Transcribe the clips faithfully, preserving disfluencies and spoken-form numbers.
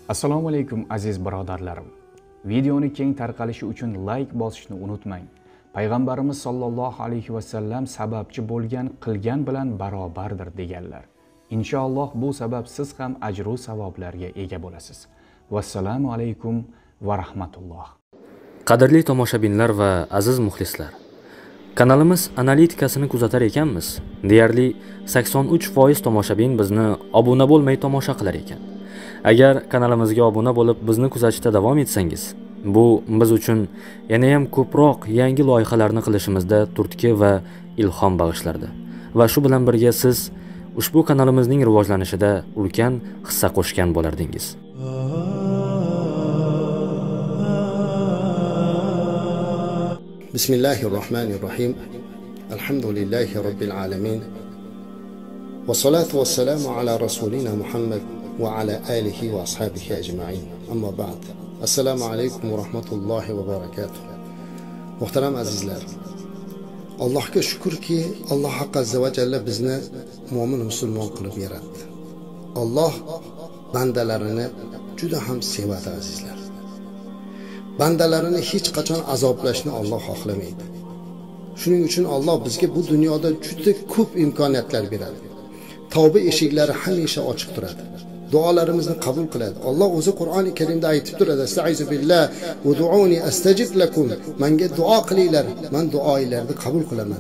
Assalomu alaykum aziz birodarlarim. Videoni keng tarqalishi uchun like bosishni unutmang. Payg'ambarimiz sollallohu alayhi va sallam sababchi bo'lgan qilgan bilan barobardir deganlar. Inshaalloh bu sabab siz ham ajr va savoblarga ega bo'lasiz. Vassalomu alaykum va rahmatulloh. Qadrli tomoshabinlar va aziz muxlislar. Kanalimiz analitikasini kuzatar ekanmiz. Deyarli sakson uch foiz tomoshabin bizni obuna bo'lmay tomosha qilar ekan. Agar kanalimizga obuna bo'lib bizni kuzatishda davom etsangiz, bu biz uchun yana ham ko'proq yangi loyihalarni qilishimizda turtki va ilhom bag'ishlardi. Va shu bilan birga siz ushbu kanalimizning rivojlanishida ulkan hissa qo'shgan bo'lardingiz. Bismillahirrohmanirrohim. Alhamdulillahi robbil alamin. Wassalatu wassalamu ala rasulina Muhammad va ala alihi va ashabihi ajma'in. Amma ba'd. Assalomu alaykum va rahmatullohi va barakatuh. Muhtaram azizlar. Allohga shukrki, Alloh azza va jalla bizni mu'min musulmon qilib yaratdi. Alloh bandalarini juda ham sevadi azizlar. Bandalarini hech qachon azoblashni Alloh xohlamaydi. Shuning uchun Alloh bizga bu dunyoda juda ko'p imkoniyatlar beradi. Tavba eshiklari hamisha ochiq turadi. Duolarimizni qabul qiladi. Alloh o'zi Qur'oni Karimda aytib turadi: "Estaizu billah, ud'uni astajib lakum." Menga duo qilinglar, men duoinglarni qabul qilaman.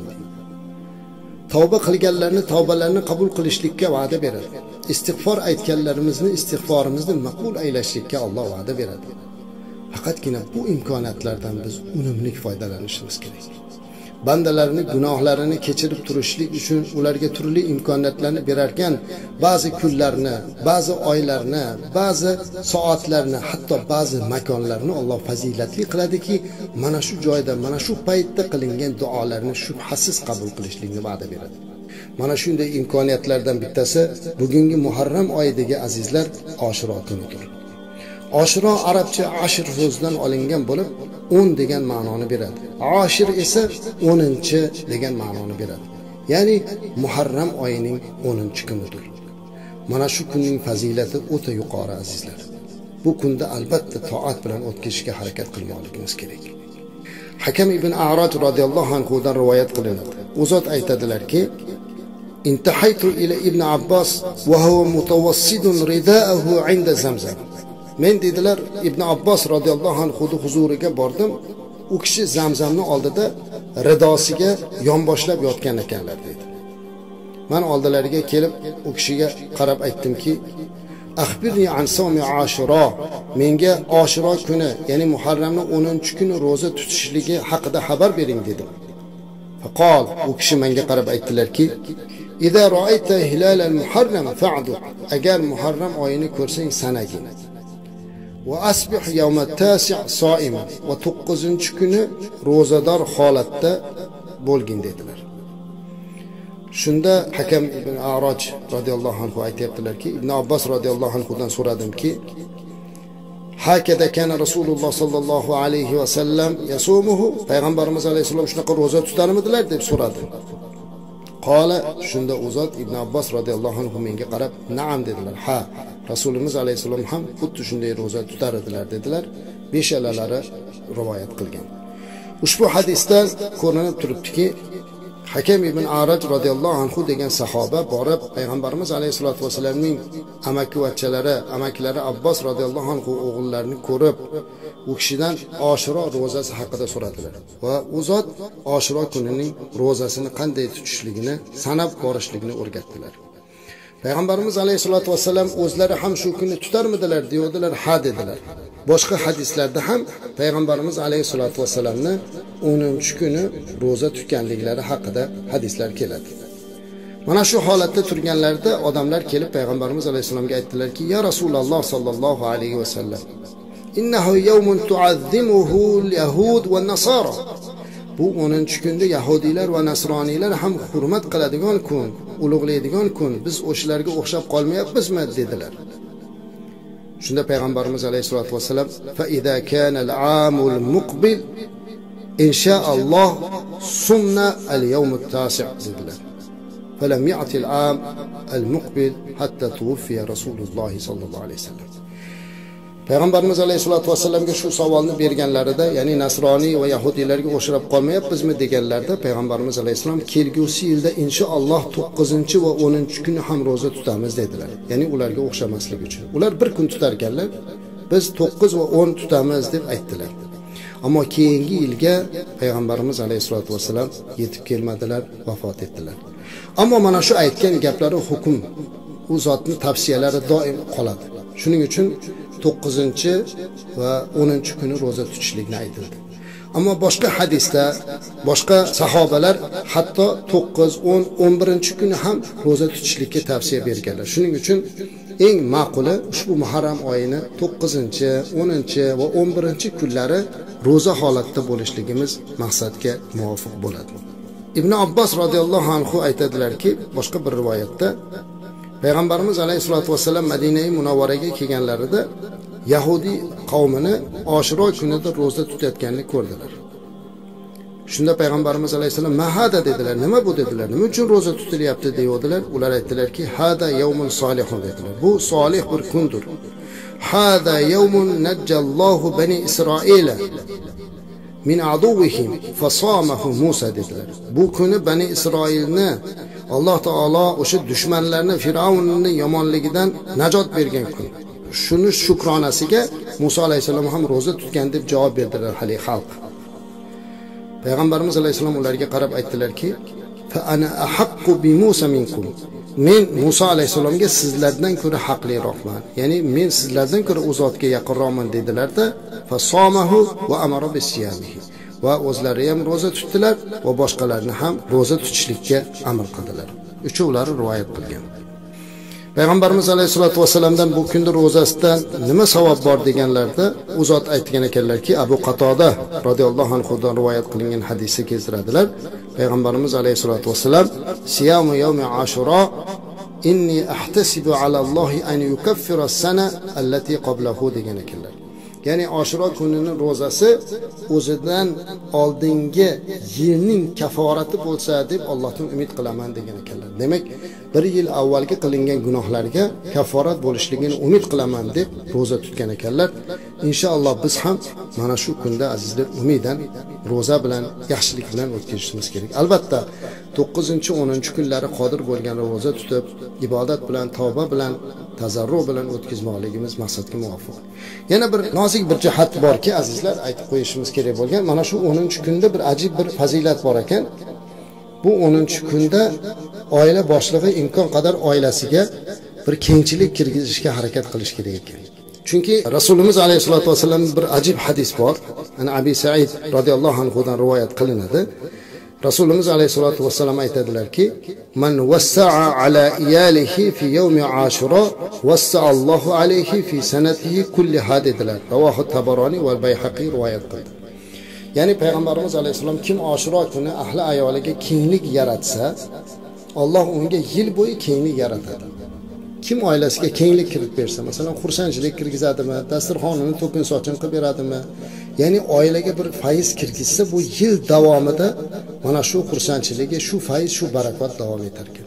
Tavba qilganlarni tavbalarini qabul qilishlikka va'da beradi. Istig'for aytganlarimizni istig'forimizni maqbul aylashlikka Alloh va'da beradi. Faqatgina bu imkoniyatlardan biz unumli foydalanishimiz kerak. Bandalarini gunohlarini kechirib turishlik uchun ularga turli imkoniyatlarni berarkan, ba'zi kunlarni, ba'zi oylarni, ba'zi soatlarni, hatto ba'zi makonlarni Alloh fazilatli qiladiki, mana shu joyda, mana shu paytda qilingan duolarni shubhasiz qabul qilishlikni va'da beradi. Mana shunday imkoniyatlardan bittasi bugungi Muharram oyidagi azizlar Oshiro kunidir. Oshiro arabcha ashr so'zidan olingan bo'lib, o'n degan ma'noni beradi. Ashir esa o'ninchi degan ma'noni beradi. Ya'ni Muharram oyining o'ninchi kunidir. Mana shu kunning fazilati o'ta yuqori azizlar. Bu kunda albatta toat bilan o'tkazishga harakat qilmoqligimiz kerak. Hakam ibn A'raj radhiyallohu anhu dan rivoyat qilinadi. U zot aytadilarki: "Intahaytu ila ibn Abbas wa huwa mutawassidun ridaahu 'inda Zamzam." Men dedilar Ibn Abbos radhiyallohu anhu huzuriga bordim. U kishi Zamzamning oldida ridosiga yonboshlab yotgan ekanlar dedi. Men oldilariga kelib u kishiga qarab aytdimki: "Akhbirni an sawmi Ashura." Menga Ashura kuni, ya'ni Muharramning o'ninchi kuni roza tutishligi haqida xabar bering dedim. Faqol, u kishi menga qarab aytdilarki: "Idza ra'ayta hilal al-Muharram fa'du." Agar Muharram oyini ko'rsang sanagin. Va asbih yawm at-tasi' so'iman. Va to'qqizinchi kuni rozador holatda bo'lgin dedilar. Shunda Hakam ibn A'raj radhiyallohu anhu aytibdilarki, Ibn Abbos radhiyallohu anhu dan so'radimki, "Hakada kana Rasululloh sallallohu alayhi va sallam yasumuhu?" Payg'ambarimiz alayhisalom shunaqa roza tutarmidilar deb so'radi. Qola, shunda u zot Ibn Abbos radhiyallohu anhu menga qarab, "Na'am" dedilar. "Ha, Rasulimiz alayhisalom ham xuddi shunday roza tutar edilar" dedilar. Beshalalari rivoyat qilgan. Ushbu hadisdan ko'rinib turibdiki, Hakam ibn A'raj radhiyallohu anhu degan sahoba borib payg'ambarimiz alayhisolatu vasallamning amakivachchalari, amakilari Abbos radhiyallohu anhu o'g'illarini ko'rib, u kishidan Oshiro rozasi haqida so'radilar. Va u zot Oshiro kunining rozasini qanday tutishligini, sanab borishligini o'rgatdilar. Payg'ambarimiz alayhisolatu vasallam o'zlari ham shu kuni tutarmidilar deyodilar, ha dedilar. Boshqa hadislarda ham payg'ambarimiz alayhisolatu vasallamni o'ninchi kuni roza tutganliklari haqida hadislar keladi. Mana shu holatda turganlarida odamlar kelib payg'ambarimiz alayhisolamga aytdilarki: "Ya Rasululloh sallallohu alayhi vasallam, innahu yawmun tu'azzimuhu al-yahud va an-nasara." Bu o'ninchi kunda yahudiylar va nasroniylar ham hurmat qiladigan kun, ulug'laydigan kun. Biz o'shalarga o'xshab qolmayapmizmi dedilar. Shunda payg'ambarimiz alayhisolatu vasallam: "Fa idza kana al-aamul muqbil inshaalloh sumna al-yawm at-tasi' dedilar. Falam ya'ti al-aam al-muqbil hatta tuwfiya Rasululloh sallallohu alayhi vasallam." Payg'ambarimiz alayhisolatu vasallamga shu savolni berganlarida, ya'ni nasroniy va yahudiylarga o'xshab qolmayapmizmi deganlarida, payg'ambarimiz alayhisalom kelgusi yilda inshaalloh to'qqizinchi va o'ninchi kuni ham roza tutamiz dedilar. Ya'ni ularga o'xshamaslik uchun. Ular bir kun tutar ekanlar, biz to'qqiz va o'n tutamiz deb aytdilar. Ammo keyingi yilga payg'ambarimiz alayhisolatu vasallam yetib kelmadilar, vafot etdilar. Ammo mana shu aytgan gaplari hukm, u zotning tavsiyalari doim qoladi. Shuning uchun to'qqizinchi va o'ninchi kuni roza tutishlikni aytildi. Ammo boshqa hadisda boshqa sahobalar hatto to'qqiz, o'n, o'n birinchi kuni ham roza tutishlikka tavsiya berganlar. Shuning uchun eng ma'quli ushbu Muharram oyini to'qqizinchi, o'ninchi va o'n birinchi kunlari roza holatda bo'lishligimiz maqsadga muvofiq bo'ladi. Ibn Abbos radhiyallohu anhu aytadilarki, boshqa bir rivoyatda Payg'ambarimiz alayhisolatu vasallam Madinai Munawvaraga kelganlarida Yahudi qavmini Oshiro kunida roza tutayotganini ko'rdilar. Shunda Payg'ambarimiz alayhisalom "Mahada" dedilar. "Nima bu?" dedilar. "Nima uchun roza tutilyapti?" deydilar. Ular aytdilarki, "Hada yawmun solihun" dedilar. "Bu solih bir kundir. Hada yawmun najjallohu bani Isroila min aduvihim fasamahu Musa" dedilar. Bu kuni Bani Isroilni Alloh taolo o'sha dushmanlarni, Firavunning yomonligidan najot bergan kun. Shuni shukronasiga Musa alayhisalom ham roza tutgan deb javob berdilar hali xalq. Payg'ambarimiz alayhisalom ularga qarab aytdilarki, "Fa ana ahaqqu bi Musa minkum." Men Musa alayhisalomga sizlardan ko'ra haqliroqman. Ya'ni men sizlardan ko'ra u zotga yaqinroqman dedilar-da, fa somahu va amara bisiyamihi. Va o'zlari ham roza tutdilar va boshqalarni ham roza tutishlikka amr qildilar. Uchovlari rivoyat qilgan. Payg'ambarimiz alayhisolatu vasallamdan bu kunda ro'zasidan nima savob bor deganlarda, u zot aytgan ekanlarki, Abu Qatoda radhiyallohu anhu dan rivoyat qilingan hadisda keltiradilar. Payg'ambarimiz alayhisolatu vasallam siyamu yawmi ashura inni ahtasibu ala Allohi an yukaffira as-sana allati qablahu degan ekanlar. Ya'ni Oshiro kunining ro'zasi o'zidan oldingi yilning kaforati bo'lsa deb Allohdan umid qilaman degan ekanlar. Demak, bir yil avvalgi qilingan gunohlarga kaforat bo'lishligini umid qilaman deb roza tutgan ekanlar. Inshaalloh biz ham mana shu kunda azizlar umidan roza bilan, yaxshilik bilan o'tkazishimiz kerak. Albatta, to'qqizinchi, o'ninchi kunlari qodir bo'lgan roza tutib, ibodat bilan, tavba bilan, tazarru bilan o'tkazmoqligimiz maqsadga muvofiq. Yana bir nozik bir jihat borki, azizlar, aytib qo'yishimiz kerak bo'lgan, mana shu o'ninchi kunda bir ajib bir fazilat bor ekan. Bu o'ninchi kunda oila boshlig'i imkon qadar oilasiga bir kengchilik kirgizishga harakat qilish kerak ekan. Chunki Rasulimiz alayhisolatu vasallam bir ajib hadis bor. Ana Abi Said radhiyallohu anhu dan rivoyat qilinadi. Rasulimiz alayhisolatu vasallam aytadilarki, "Man wassa'a ala iyalihi fi yawmi Ashura, wassa'a Allohu alayhi fi sanatihi kulliha" dedilar. Ravohi Tabaroni va Bayhaqi rivoyat qildi. Ya'ni payg'ambarimiz alayhisalom kim Oshiro kuni ahli ayoliga kenglik yaratsa, Alloh unga yil bo'yi kenglik yaratadi. Kim oilasiga kenglik kirib bersa, masalan, xursandchilik kirgizadimi, dasturxonini to'kin sochin qilib beradimi, ya'ni oilaga bir fayz kirgizsa, bu yil davomida mana shu xursandchiligi, shu fayz, shu barakot davom etar ekan.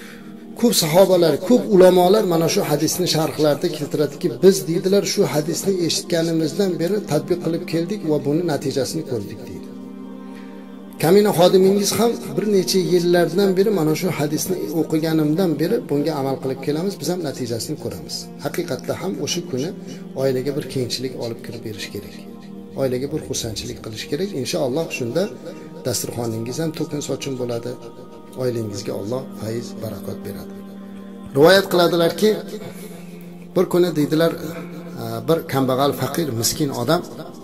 Ko'p sahobalar, ko'p ulamolar mana shu hadisni sharhlarida keltiradiki, biz deydilar shu hadisni eshitganimizdan beri tatbiq qilib keldik va buni natijasini ko'rdik deydi. Kamina xodimingiz ham bir necha yillardan beri mana shu hadisni o'qiganimdan beri bunga amal qilib kelamiz, biz ham natijasini ko'ramiz. Haqiqatda ham o'sha kuni oilaga bir kengchilik olib kirib berish kerak. Oilaga bir xursandchilik qilish kerak. Inshaalloh shunda dasturxoningiz ham to'kin sochin bo'ladi. Oilangizga Alloh fayz, barakot beradi. Rivoyat qiladilarki, bir kuni deydilar, bir kambag'al, faqir, miskin odam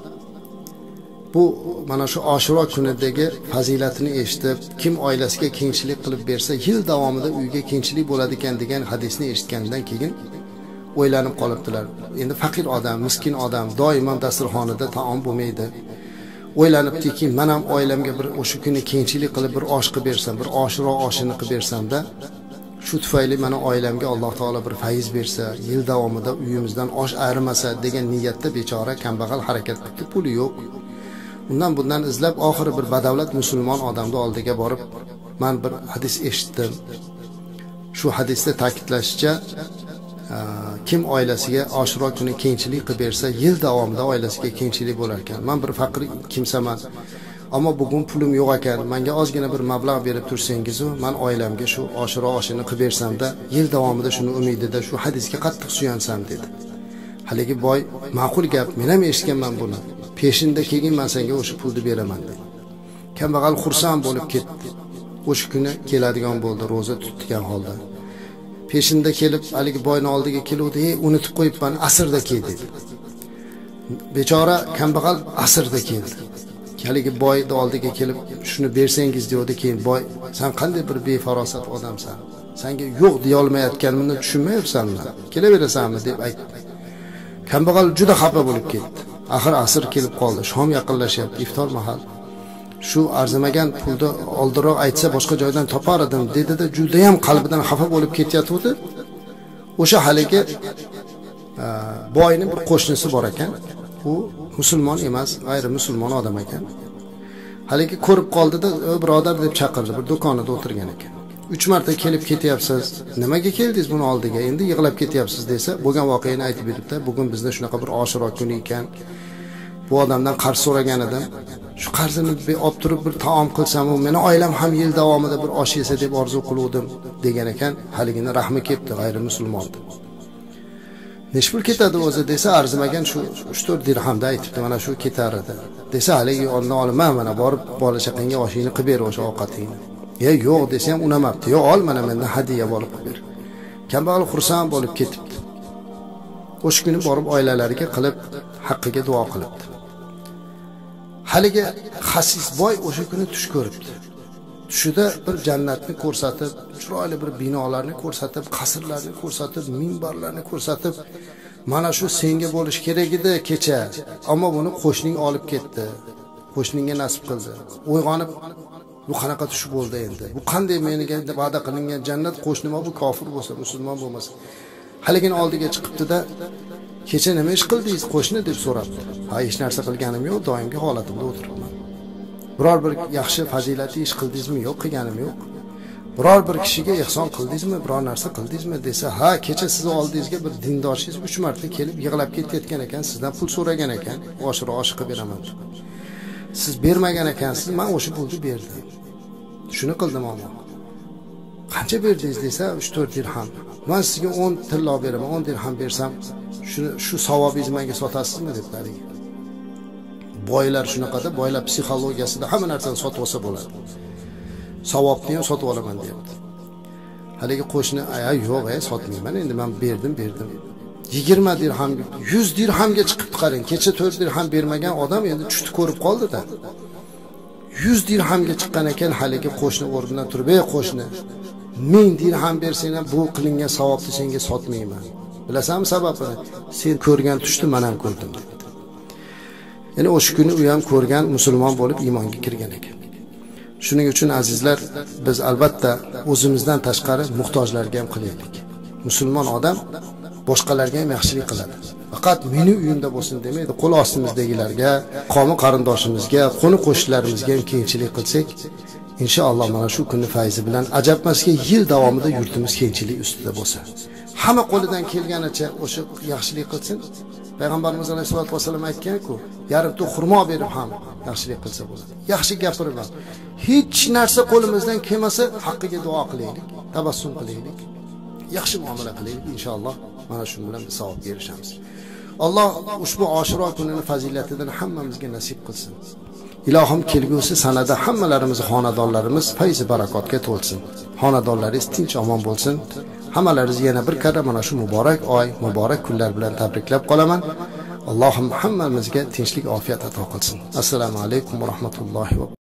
bu mana shu Oshiro kunidagi fazilatini eshitib, kim oilasiga kengchilik qilib bersa, yil davomida uyga kengchilik bo'ladi ekan degan hadisni eshitgandan keyin o'ylanib qolibdilar. Endi faqir odam, miskin odam, doimo dasturxonida taom bo'lmaydi. O'ylanibdiki, men ham oilamga bir o'sha kuni kengchilik qilib bir osh qilib bersam, bir Oshiro oshini qilib bersam-da, shu tufayli mana oilamga Alloh taolo bir fayz bersa, yil davomida uyimizdan osh ayrimasa degan niyatda bechora kambag'al harakat qildi, puli yo'q. Undan bundan izlab oxiri bir badavlat musulmon odamning oldiga borib, men bir hadis eshitdim. Shu hadisda ta'kidlashicha, kim oilasiga Oshiro kuni kengchilik qilib bersa, yil davomida oilasiga kengchilik bo'lar ekan. Men bir faqir kimsaman, ammo bugun pulim yo'q ekan. Menga ozgina bir mablag' berib tursangiz, men oilamga shu Oshiro oshini qilib bersam-da, yil davomida shuni umidida shu hadisga qattiq suyansam dedi. Haligi boy, ma'qul gap, men ham eshitganman buni. Peshinda keyin men senga o'sha pulni beraman dedi. Kambag'al xursand bo'lib ketdi. O'sha kuni keladigan bo'ldi, roza tutgan holda. Peshinda kelib, haligi boyning oldiga keluvdi, "Ey, unutib qo'yibman, asrda kel" dedi. Bechora kambag'al asrda keldi. Haligi boyning oldiga kelib, "Shuni bersangiz" dedi. Keyin boy, "Sen qanday bir befarosat odamsan? Senga yo'q deya olmayotganimni tushunmayapsanmi? Kelaverasanmi?" deb aytdi. Kambag'al juda xafa bo'lib ketdi. Axir asr kelib qoldi, shom yaqinlashyapti, iftor mahal. Shu arzimagan pulni oldinroq aytsa boshqa joydan topar edim dedi-da, juda ham qalbidan xafa bo'lib ketyapti. O'sha haligi boyning bir qo'shnisi bor ekan. U musulmon emas, g'ayri musulmon odam ekan. Haligi ko'rib qoldi-da, birodar deb chaqirdi, bir do'konida o'tirgan ekan. uch marta kelib ketyapsiz. Nimaga keldingiz buni oldiga? Endi yig'lab ketyapsiz desa, bo'lgan voqeani aytib beribdi. Bugun bizda shunaqa bir Oshiro kuni ekan. Bu odamdan qarz so'ragan edim. Shu qarzini olib turib bir taom qilsam, u meni oilam ham yil davomida bir osh yesa deb orzu qiluvdim degan ekan. Haligini rahmi kelibdi, g'ayri musulmonda. Necha pul ketadi o'zi desa, arzimagan shu uch to'rt dirhamda aytibdi, mana shu ketar edi. Desa, haligi ondan olaman, mana borib bola chaqangga oshingni qilib ber, o'sha ovqatingni. Ya yo'q desa ham unamabdi. Yo'q, ol, mana mendan hadiya bo'lib ber. Kambag'al xursand bo'lib ketibdi. O'sha kuni borib oilalariga qilib, haqqiga duo qilibdi. Haligi xasis boy o'sha kuni tush ko'ribdi. Tushida bir jannatni ko'rsatib, chiroyli bir binolarni ko'rsatib, qasrlarni ko'rsatib, minbarlarni ko'rsatib, mana shu senga bo'lish kerak edi kecha, ammo buni qo'shning olib ketdi. Qo'shningga nasib qildi. Uyg'onib, bu qanaqa tush bo'ldi endi? Bu qanday menga va'da qilingan jannat, qo'shnim bu kofir bo'lsa, musulmon bo'lmasa. Haligini oldiga chiqibdi-da, "Kecha nima ish qildingiz, qo'shni?" deb so'rabdi. "Ha, hech narsa qilganim yo'q, doimgi holatimda o'tiribman." "Biror bir yaxshi fazilatli ish qildingizmi?" "Yo'q, qilganim yo'q." "Biror bir kishiga ehson qildingizmi, biror narsa qildingizmi?" desa, "Ha, kecha sizni oldingizga bir dindorshingiz uch marta kelib yig'lab ketayotgan ekan, sizdan pul so'ragan ekan, Oshiro osh qilib beraman. Siz bermagan ekansiz, men o'sha pulni berdim. Shuni qildim ammo. Qancha berdingiz desa, uch to'rt dirham. Men sizga o'n tillo beraman, o'n dirham bersam, shuni shu savobingizni menga sotasizmi?" debdi. Boylar shunaqada, boylar psixologiyasida hamma narsani sotib olsa bo'ladi. Savobni ham sotib olaman deyapti. Haligi qo'shni, "Ay, yo'q, ay, sotmayman. Endi men berdim, berdim." yigirma dirham, yuz dirhamga chiqibdi qarang. Kecha to'rt dirham bermagan odam endi tushni ko'rib qoldi-da. yuz dirhamga chiqqan ekan, haligi qo'shni o'rnidan turib, "Ey qo'shni, ming dirham bersang ham bu qilingan savobni senga sotmayman. Bilasanmi sababini? Sen ko'rgan tushni men ham ko'rdim" dedi. Ya'ni o'sha kuni u ham ko'rgan, musulmon bo'lib iymonga kirgan ekan. Shuning uchun azizlar, biz albatta o'zimizdan tashqari muhtojlarga ham qilaylik. Musulmon odam boshqalarga ham yaxshilik qiladi. Faqat meni uyimda bo'lsin demaydi, qo'l ostimizdagilarga, qo'mi qarindoshimizga, qo'ni qo'shnilarimizga ham kengchilik qilsak, inshaalloh mana shu kunni fayzi bilan ajabmaski yil davomida yurtimiz kengchilik ustida bo'lsa. Hamma qo'lidan kelganicha o'sha yaxshilik qilsin. Payg'ambarimiz alayhisolatu vasallam aytgan-ku, yarimta xurmo berib ham yaxshilik qilsa bo'ladi. Yaxshi gapirib ham. Hech narsa qo'limizdan kelmasa, haqqiga duo qilaylik, tabassum qilaylik, yaxshi muomala qilaylik, inshaalloh mana shu bilan savob berishamiz. Alloh ushbu Oshiro kunini fazilatidan hammamizga nasib qilsin. Ilohim kelgusi sanada hammalarimiz xonadonlarimiz fayz barakotga to'lsin. Xonadonlaringiz tinch omon bo'lsin. Hammalaringizni yana bir karra mana shu muborak oy, muborak kunlar bilan tabriklab qolaman. Allohim hammamizga tinchlik, ofiyat ato qilsin. Assalomu alaykum va rahmatullohi va